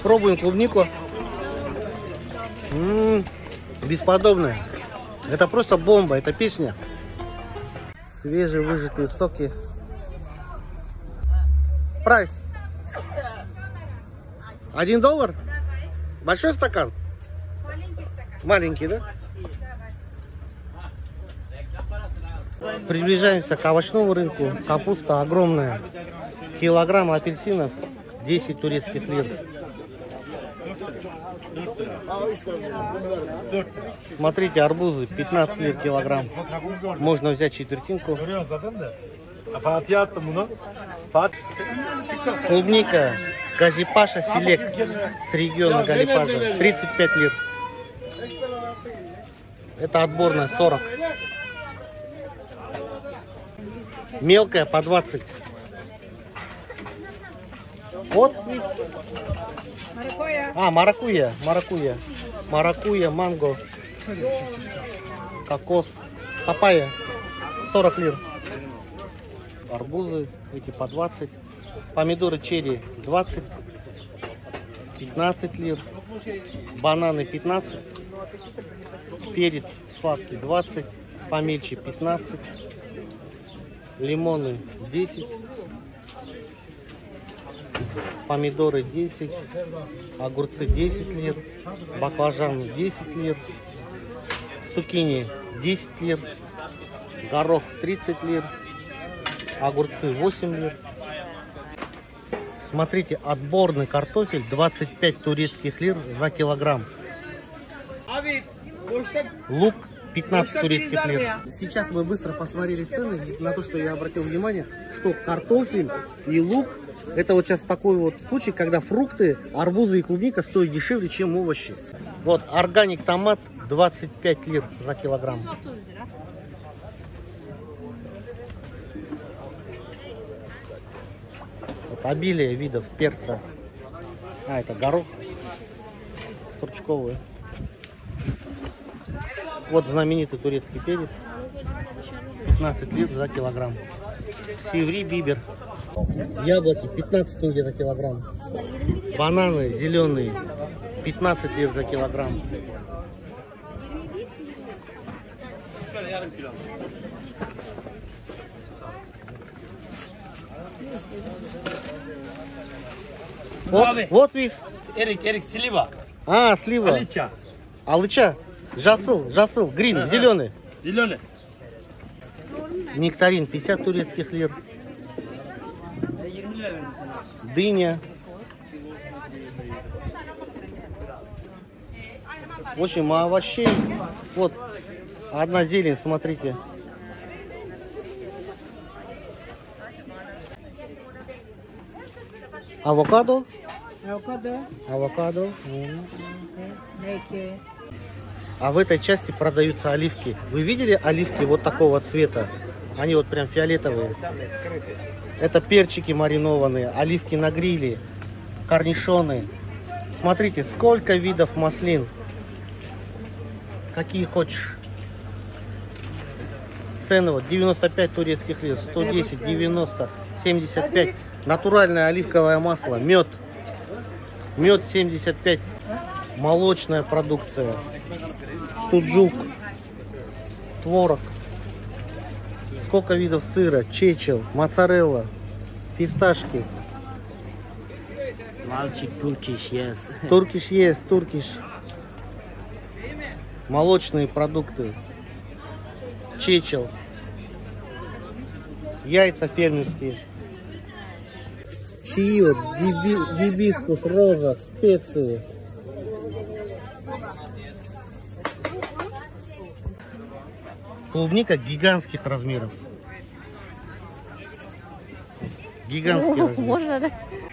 Пробуем клубнику. Бесподобная. Это просто бомба, это песня. Свежевыжатые соки. Прайс. $1? Большой стакан? Маленький стакан. Маленький, да? Приближаемся к овощному рынку. Капуста огромная. Килограмм апельсинов 10 турецких лир. Смотрите, арбузы 15 лир килограмм. Можно взять четвертинку. Клубника Газипаша Селек с региона Галипажа 35 лир. Это отборная 40. Мелкая по 20. Вот. Маракуйя. Маракуйя, манго, кокос, папайя 40 лир. Арбузы эти по 20. Помидоры черри 20. 15 лир. Бананы 15. Перец сладкий 20. Помельче 15. Лимоны 10. Помидоры 10. Огурцы 10 лир. Баклажаны 10 лир. Цукини 10 лир. Горох 30 лир. Огурцы 8 лир. Смотрите, отборный картофель 25 турецких лир за килограмм. Лук 15 турецких лир. Сейчас мы быстро посмотрели цены на то, что я обратил внимание, что картофель и лук — это вот сейчас такой вот случай, когда фрукты, арбузы и клубника стоят дешевле, чем овощи. Вот органик томат 25 лир за килограмм. Вот обилие видов перца. Это горох стручковый. Вот знаменитый турецкий перец. 15 лир за килограмм. Севри бибер. Яблоки 15 тенге за килограмм. Бананы зеленые 15 лир за килограмм. Вот вис. Эрик, слива. Слива. Алыча. Жасыл, грин, зеленый. Зеленый. Нектарин 50 турецких лир. Дыня. В общем, овощей. Вот одна зелень, смотрите. Авокадо. А в этой части продаются оливки. Вы видели оливки вот такого цвета? Они вот прям фиолетовые. Это перчики маринованные, оливки на гриле, корнишоны. Смотрите, сколько видов маслин. Какие хочешь. Цены вот 95 турецких лир, 110, 90, 75. Натуральное оливковое масло, мед. Мед 75. Молочная продукция. Суджук. Творог. Сколько видов сыра, чечил, моцарелла, фисташки. Мальчик, туркиш, yes. Туркиш. Молочные продукты. Чечил. Яйца фермерские. Чио, гибискус, роза, специи. Клубника гигантских размеров. Гигантские размеры. Можно, да?